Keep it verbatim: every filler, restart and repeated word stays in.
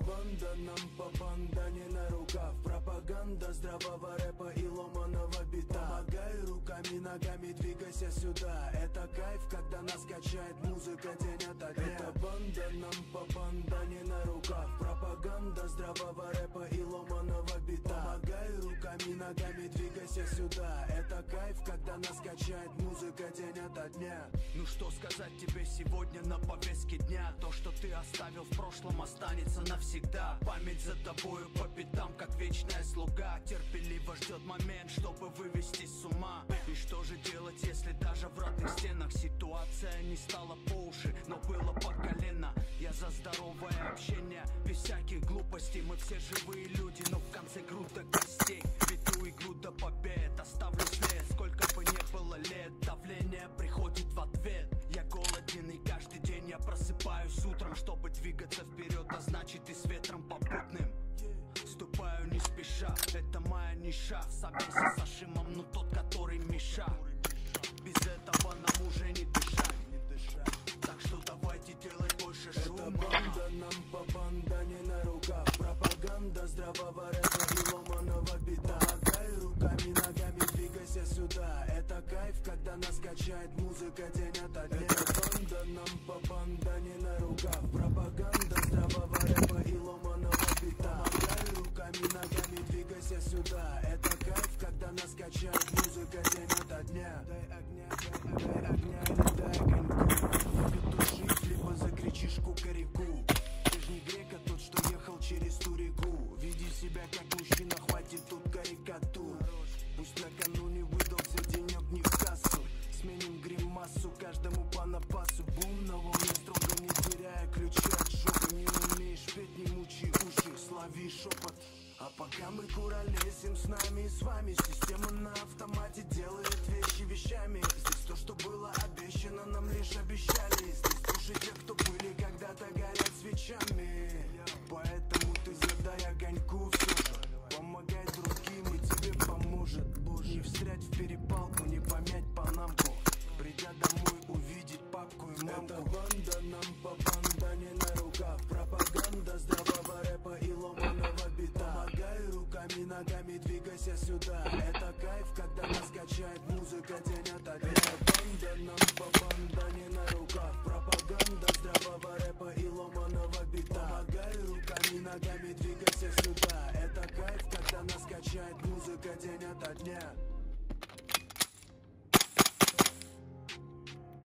банда, нам по бандане на рукав. Пропаганда здравого рэпа и ломаного бита. Помогай руками, ногами, двигайся сюда. Это кайф, когда нас качает музыка день ото дня. Это банда, нам по бандане на рукав. Пропаганда здравого рэпа и ломаного бита. Помогай руками, ногами, двигайся сюда. Это кайф, когда нас качает музыка день ото дня. Ну что сказать тебе сегодня на повестке дня? То, что ты оставил в прошлом, останется навсегда. Память за тобою по пятам, как вечная слуга. Терпеливо ждет момент, чтобы вывести с ума. И что же делать, если даже в родных стенах ситуация не стала по уши, но было по колено? Я за здоровое общение, без всяких глупостей. Мы все живые люди, но в конце груда костей. Веду игру до побед, оставлю след. Сколько бы ни было лет, давление приходит в ответ. Я голоден, и каждый день я просыпаюсь утром, чтобы двигаться вперед, а значит и с ветром попутным. Ступаю не спеша, это моя ниша. В совместе с Ашимом, ну тот, который меша. Без этого нам уже не дышать. Так что давайте делать больше шума. Это банда, нам по бандане на рукав. Пропаганда здравого рэпа и ломаного бита. Помогай руками, ногами, двигайся сюда. Это кайф, когда нас качает музыка день ото дня. Это банда, нам по бандане на рукав. Пропаганда здравого рэпа и ломаного бита. Помогай руками, ногами, двигайся сюда. Это кайф, когда нас качает музыка день ото дня. Дай огня, дай, дай огня или дай огоньку. Петушись, либо закричишь кукареку. Ты ж не грек, а тот, что ехал через ту реку. Веди себя как мужчина, хватит тут карикатур. Пусть накануне выдался денек не в кассу. Сменим гримасу, каждому по напасу. Бум, на волне строго не теряя ключи от жопы. Не умеешь петь, не мучи уши, слави шепот. А пока мы куролесим, с нами и с вами система на автомате делает вещи вещами. Здесь то, что было обещано, нам лишь обещали. Здесь души тех, кто были когда-то, горят свечами. Поэтому ты задай огоньку все же. Помогай другим, и тебе поможет. Не встрять в перепалку, не помять панамку. Придя домой, увидеть папку и мамку. Это банда, нам по бандане на рукав. Пропаганда здравого рэпа и ломаного бита. Помогай руками, ногами, двигайся сюда. Это кайф, когда нас качает музыка день ото дня. Это банда, нам по бандане на рукав. Пропаганда здравого рэпа и ломаного бита. Помогай руками, ногами, двигайся сюда. Это кайф, когда нас качает музыка день ото дня.